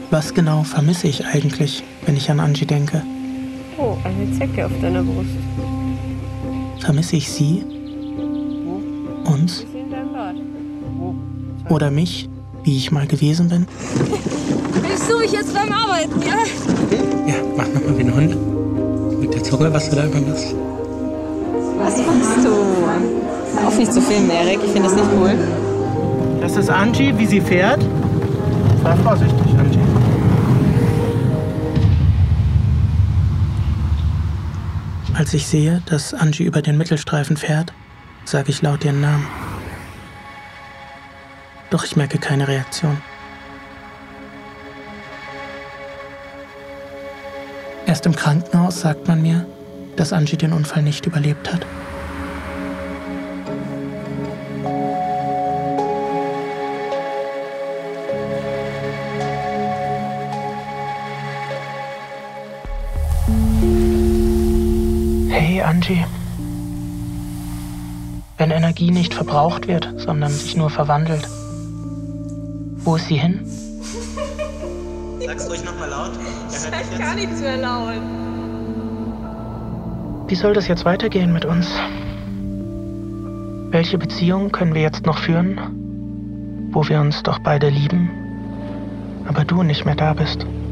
Was genau vermisse ich eigentlich, wenn ich an Angie denke? Oh, eine Zecke auf deiner Brust. Vermisse ich sie, Wo? uns Ist sie in deinem Bad? Wo? oder mich, wie ich mal gewesen bin? Ich suche jetzt beim Arbeiten, ja? Ja, mach nochmal wie ein Hund. Mit der Zunge, was du da immer machst. Was machst du? Hör auf, nicht zu filmen, Erik. Ich finde das nicht cool. Das ist Angie, wie sie fährt. Sei vorsichtig, Angie. Als ich sehe, dass Angie über den Mittelstreifen fährt, sage ich laut ihren Namen. Doch ich merke keine Reaktion. Erst im Krankenhaus sagt man mir, dass Angie den Unfall nicht überlebt hat. Hey Angie. Wenn Energie nicht verbraucht wird, sondern sich nur verwandelt, wo ist sie hin? Sag's ruhig nochmal laut. Sag gar nichts mehr laut. Wie soll das jetzt weitergehen mit uns? Welche Beziehung können wir jetzt noch führen, wo wir uns doch beide lieben, aber du nicht mehr da bist?